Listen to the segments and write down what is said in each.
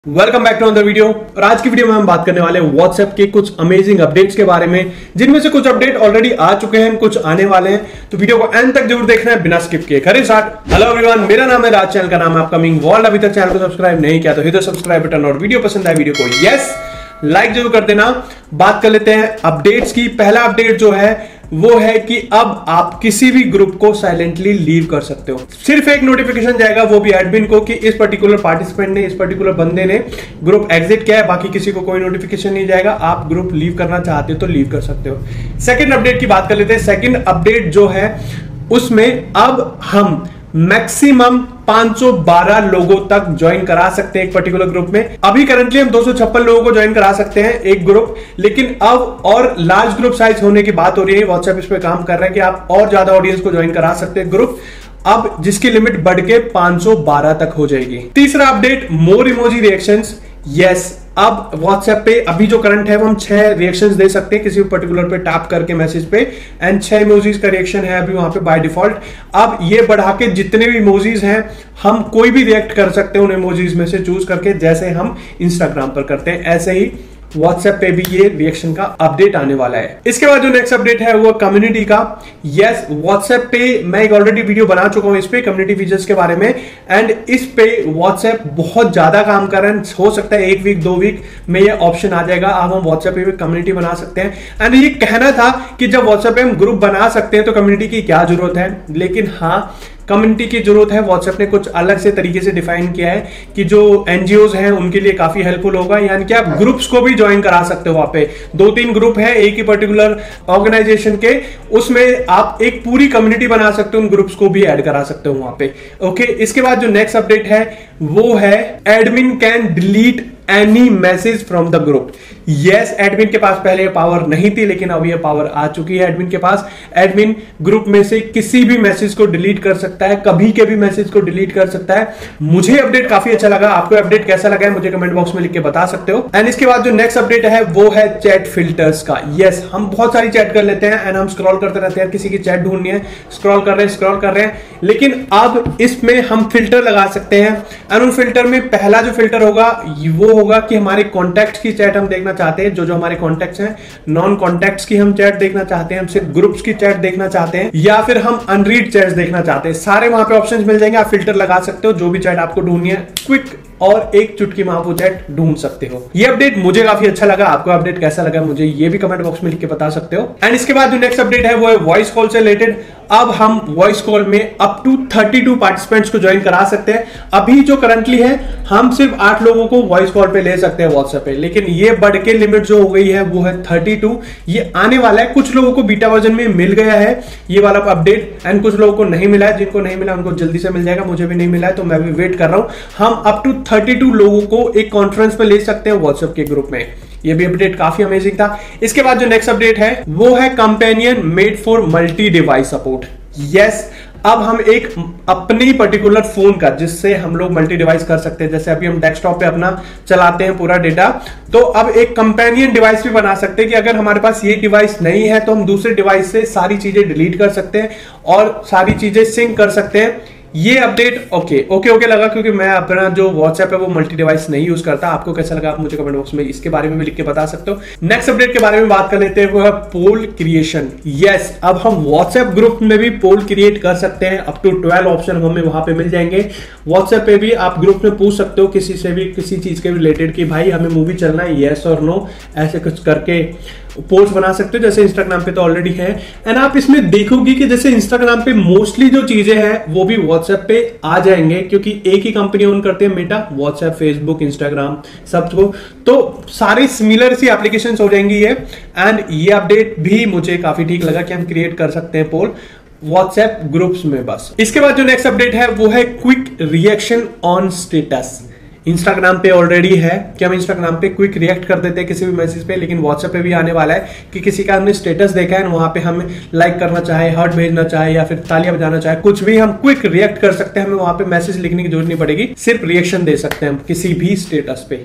Welcome back to another video. और आज की वीडियो में हम बात करने वाले हैं व्हाट्सएप के कुछ अमेजिंग अपडेट्स के बारे में, जिनमें से कुछ अपडेट ऑलरेडी आ चुके हैं, कुछ आने वाले हैं। तो वीडियो को एंड तक जरूर देखना है बिना स्किप किए। खैर स्टार्ट। हेलो एवरीवन, मेरा नाम है राज, चैनल का नाम है अपकमिंग वर्ल्ड। अभी तक चैनल को सब्सक्राइब नहीं किया तो हिट द सब्सक्राइब बटन, और वीडियो पसंद आए वीडियो को यस लाइक जरूर कर देना। बात कर लेते हैं अपडेट्स की। पहला अपडेट जो है वो है कि अब आप किसी भी ग्रुप को साइलेंटली लीव कर सकते हो। सिर्फ एक नोटिफिकेशन जाएगा, वो भी एडमिन को, कि इस पर्टिकुलर पार्टिसिपेंट ने, इस पर्टिकुलर बंदे ने ग्रुप एग्जिट किया है। बाकी किसी को कोई नोटिफिकेशन नहीं जाएगा। आप ग्रुप लीव करना चाहते हो तो लीव कर सकते हो। सेकंड अपडेट की बात कर लेते हैं। सेकंड अपडेट जो है उसमें अब हम मैक्सिमम 512 लोगों तक ज्वाइन करा सकते हैं एक पर्टिकुलर ग्रुप में। अभी करंटली हम 256 लोगों को ज्वाइन करा सकते हैं एक ग्रुप, लेकिन अब और लार्ज ग्रुप साइज होने की बात हो रही है। व्हाट्सएप इस पे काम कर रहा है कि आप और ज्यादा ऑडियंस को ज्वाइन करा सकते हैं ग्रुप, अब जिसकी लिमिट बढ़ के 512 तक हो जाएगी। तीसरा update, more emoji reactions. Yes, अब व्हाट्सएप पे अभी जो करंट है वो हम 6 रिएक्शंस दे सकते हैं किसी पर्टिकुलर पे टैप करके मैसेज पे, एंड 6 इमोजीज का रिएक्शन है अभी वहां पे बाय डिफॉल्ट। अब ये बढ़ा के जितने भी इमोजीज हैं हम कोई भी रिएक्ट कर सकते हैं उन इमोजीज में से चूज करके, जैसे हम इंस्टाग्राम पर करते हैं। ऐसे ही व्हाट्सएप पे भी ये रिएक्शन का अपडेट आने वाला है। इसके बाद जो नेक्स्ट अपडेट है वो कम्युनिटी का। यस, व्हाट्सएप पे मैं एक ऑलरेडी वीडियो बना चुका हूं इस पे कम्युनिटी फीचर्स के बारे में, एंड इस पे व्हाट्सएप बहुत ज्यादा काम कर रहा है। हो सकता है 1 वीक 2 वीक में ये ऑप्शन आ जाएगा। अब हम व्हाट्सएप पे भी कम्युनिटी बना सकते हैं। एंड ये कहना था कि जब व्हाट्सएप पे हम ग्रुप बना सकते हैं तो कम्युनिटी की क्या जरूरत है, लेकिन हाँ कम्युनिटी की जरूरत है। व्हाट्सएप ने कुछ अलग से तरीके से डिफाइन किया है कि जो एनजीओज हैं उनके लिए काफी हेल्पफुल होगा, यानी कि आप ग्रुप्स को भी ज्वाइन करा सकते हो। वहां पे 2-3 ग्रुप है एक ही पर्टिकुलर ऑर्गेनाइजेशन के, उसमें आप एक पूरी कम्युनिटी बना सकते हो, उन ग्रुप्स को भी ऐड करा सकते हो वहां पे। ओके, इसके बाद जो नेक्स्ट अपडेट है वो है admin can delete any message from the group. Yes, admin के पास पहले पावर नहीं थी, लेकिन अब ये पावर आ चुकी है एडमिन के पास। एडमिन ग्रुप में से किसी भी मैसेज को डिलीट कर सकता है, कभी के भी मैसेज को डिलीट कर सकता है। मुझे अपडेट काफी अच्छा लगा। आपको अपडेट कैसा लगा है मुझे कमेंट बॉक्स में लिख के बता सकते हो। एंड इसके बाद जो नेक्स्ट अपडेट है वो है चैट फिल्टर्स का। यस, हम बहुत सारी चैट कर लेते हैं एंड हम स्क्रॉल करते रहते हैं, किसी की चैट ढूंढनी है, स्क्रॉल कर रहे हैं, लेकिन अब इसमें हम फिल्टर लगा सकते हैं। एंड उन फिल्टर में पहला जो फिल्टर होगा वो होगा कि हमारे कॉन्टैक्ट्स की चैट हम देखना चाहते हैं, जो हमारे कॉन्टैक्ट्स हैं। नॉन कॉन्टैक्ट्स की हम चैट देखना चाहते हैं, हम सिर्फ ग्रुप्स की चैट देखना चाहते हैं, या फिर हम अनरीड चैट्स देखना चाहते हैं। सारे वहां पे ऑप्शंस मिल जाएंगे। आप फिल्टर लगा सकते हो, जो भी चैट आपको ढूंढनी है क्विक और एक चुटकी में आप वो चैट ढूंढ सकते हो। ये अपडेट मुझे काफी अच्छा लगा। आपको अपडेट कैसा लगा मुझे ये भी कमेंट बॉक्स में लिख के बता सकते हो। एंड इसके बाद जो नेक्स्ट अपडेट है वो है वॉइस कॉल से रिलेटेड। अब हम वॉइस कॉल में अप टू 32 पार्टिसिपेंट्स को ज्वाइन करा सकते हैं। अभी जो करंटली है हम सिर्फ 8 लोगों को वॉइस कॉल पे ले सकते हैं व्हाट्सएप पे, लेकिन ये बढ़ के लिमिट जो हो गई है वो है 32। ये आने वाला है। कुछ लोगों को बीटा वर्जन में मिल गया है ये वाला अपडेट, एंड कुछ लोगों को नहीं मिला है। जिनको नहीं मिला उनको जल्दी से मिल जाएगा, मुझे भी नहीं मिला है तो मैं भी वेट कर रहा हूं। हम अप टू 32 लोगों को एक कॉन्फ्रेंस पे ले सकते हैं व्हाट्सएप के ग्रुप में। ये भी अपडेट काफी अमेजिंग था। इसके बाद जो नेक्स्ट अपडेट है वो है companion made for multi device support. Yes, अब हम एक अपनी पर्टिकुलर फोन का, जिससे हम लोग मल्टी डिवाइस कर सकते हैं, जैसे अभी हम डेस्कटॉप पे अपना चलाते हैं पूरा डेटा, तो अब एक कंपेनियन डिवाइस भी बना सकते हैं कि अगर हमारे पास ये डिवाइस नहीं है तो हम दूसरे डिवाइस से सारी चीजें डिलीट कर सकते हैं और सारी चीजें सिंक कर सकते हैं। ये अपडेट ओके लगा, क्योंकि मैं अपना जो व्हाट्सएप है वो मल्टी डिवाइस नहीं यूज करता। आपको कैसा लगा आप मुझे कमेंट बॉक्स में इसके बारे में भी लिख के बता सकते हो। नेक्स्ट अपडेट के बारे में बात कर लेते हैं, वो है पोल क्रिएशन। यस, अब हम व्हाट्सएप ग्रुप में भी पोल क्रिएट कर सकते हैं। अप टू 12 ऑप्शन हमें वहां पे मिल जाएंगे। व्हाट्सएप पे भी आप ग्रुप में पूछ सकते हो किसी से भी किसी चीज के रिलेटेड कि भाई हमें मूवी चलना है, यस और नो, ऐसे कुछ करके पोस्ट बना सकते हो, जैसे इंस्टाग्राम पे तो ऑलरेडी है। एंड आप इसमें देखोगे कि जैसे इंस्टाग्राम पे मोस्टली जो चीजें हैं वो भी व्हाट्सएप पे आ जाएंगे, क्योंकि एक ही कंपनी ओन करते हैं मेटा, व्हाट्सएप, फेसबुक, इंस्टाग्राम सबको, तो सारी सिमिलर सी एप्लीकेशंस हो जाएंगी ये। एंड ये अपडेट भी मुझे काफी ठीक लगा कि हम क्रिएट कर सकते हैं पोल व्हाट्सएप ग्रुप्स में बस। इसके बाद जो नेक्स्ट अपडेट है वो है quick reaction on status. Instagram पे ऑलरेडी है कि हम इंस्टाग्राम पे क्विक रिएक्ट कर देते हैं किसी भी मैसेज पे, लेकिन व्हाट्सएप पे भी आने वाला है कि किसी का हमने स्टेटस देखा है वहां पे हमें लाइक करना चाहे, हार्ट भेजना चाहे या फिर तालियां बजाना चाहे, कुछ भी हम क्विक रिएक्ट कर सकते हैं। हमें वहां पे मैसेज लिखने की जरूरत नहीं पड़ेगी, सिर्फ रिएक्शन दे सकते हैं हम किसी भी स्टेटस पे।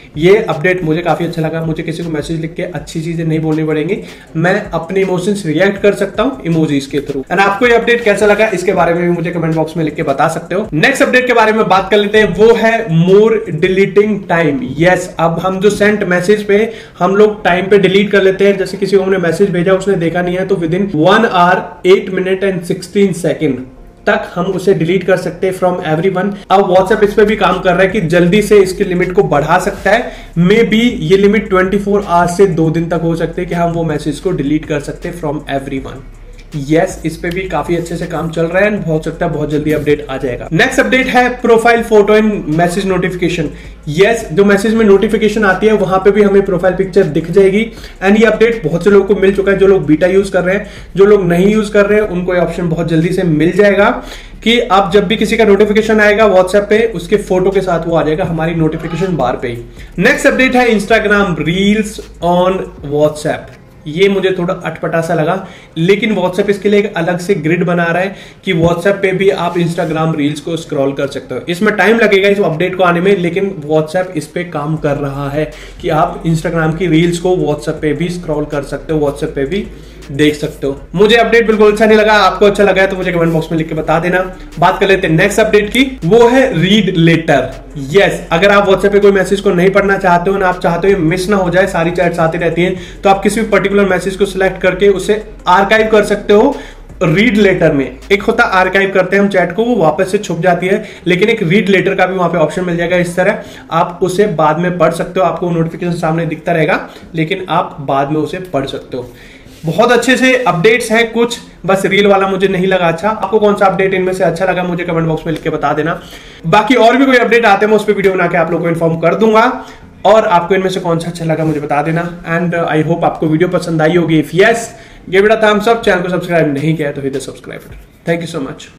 ये अपडेट मुझे काफी अच्छा लगा। मुझे किसी को मैसेज लिख के अच्छी चीजें नहीं बोलनी पड़ेंगी, मैं अपने इमोशंस रिएक्ट कर सकता हूं इमोजीज के थ्रू। एंड आपको ये अपडेट कैसा लगा इसके बारे में भी मुझे कमेंट बॉक्स में लिख के बता सकते हो। नेक्स्ट अपडेट के बारे में बात कर लेते हैं, वो है मोर डिलीटिंग टाइम। यस, अब हम जो सेंट मैसेज पे हम लोग टाइम पे डिलीट कर लेते हैं, जैसे किसी को हमने मैसेज भेजा उसने देखा नहीं है तो within 1 hour 8 minute and 16 second तक हम उसे डिलीट कर सकते हैं फ्रॉम एवरीवन। अब व्हाट्सएप इस पे भी काम कर रहा है कि जल्दी से इसकी लिमिट को बढ़ा सकता है। मे बी ये लिमिट 24 आवर्स से 2 दिन तक हो सकते हैं कि हम वो मैसेज को डिलीट कर सकते हैं फ्रॉम एवरीवन। यस, इस पे भी काफी अच्छे से काम चल रहा है, हो सकता है बहुत जल्दी अपडेट आ जाएगा। नेक्स्ट अपडेट है profile photo and message notification. Yes, जो मैसेज में नोटिफिकेशन आती है वहां पे भी हमें प्रोफाइल पिक्चर दिख जाएगी। एंड ये अपडेट बहुत से लोगों को मिल चुका है, जो लोग बीटा यूज कर रहे हैं। जो लोग नहीं यूज कर रहे हैं उनको ये ऑप्शन बहुत जल्दी से मिल जाएगा कि अब जब भी किसी का नोटिफिकेशन आएगा व्हाट्सएप पे, उसके फोटो के साथ वो आ जाएगा हमारी नोटिफिकेशन बार पे ही। नेक्स्ट अपडेट है इंस्टाग्राम रील्स ऑन व्हाट्सएप। ये मुझे थोड़ा अटपटा सा लगा, लेकिन व्हाट्सएप इसके लिए एक अलग से ग्रिड बना रहा है कि व्हाट्सएप पे भी आप इंस्टाग्राम रील्स को स्क्रॉल कर सकते हो। इसमें टाइम लगेगा इस अपडेट को आने में, लेकिन व्हाट्सएप इस पे काम कर रहा है कि आप इंस्टाग्राम की रील्स को व्हाट्सएप पे भी स्क्रॉल कर सकते हो, व्हाट्सएप पे भी देख सकते हो। मुझे अपडेट बिल्कुल अच्छा नहीं लगा, आपको अच्छा लगा है तो मुझे कमेंट बॉक्स में लिख के बता देना। बात कर लेते हैं नेक्स्ट अपडेट की, वो है रीड लेटर। यस, अगर आप व्हाट्सएप पे कोई मैसेज को नहीं पढ़ना चाहते हो ना, आप चाहते हो मिस ना हो जाए, सारी चैट्स आती रहती हैं, तो आप किसी भी पर्टिकुलर मैसेज को सिलेक्ट करके उसे आर्काइव कर सकते हो। रीड लेटर में एक होता आर्काइव करते हैं हम चैट को, वो वापस से छुप जाती है, लेकिन एक रीड लेटर का भी वहां पे ऑप्शन मिल जाएगा। इस तरह आप उसे बाद में पढ़ सकते हो, आपको नोटिफिकेशन सामने दिखता रहेगा लेकिन आप बाद में उसे पढ़ सकते हो। बहुत अच्छे से अपडेट्स हैं कुछ, बस रील वाला मुझे नहीं लगा अच्छा। आपको कौन सा अपडेट इनमें से अच्छा लगा मुझे कमेंट बॉक्स में लिख के बता देना। बाकी और भी कोई अपडेट आते हैं मैं उस पर वीडियो बना के आप लोगों को इन्फॉर्म कर दूंगा, और आपको इनमें से कौन सा अच्छा लगा मुझे बता देना। एंड आई होप आपको वीडियो पसंद आई होगी। If yes, give it a thumbs up. Channel को सब्सक्राइब नहीं किया तो hit the subscribe button. Thank you so much.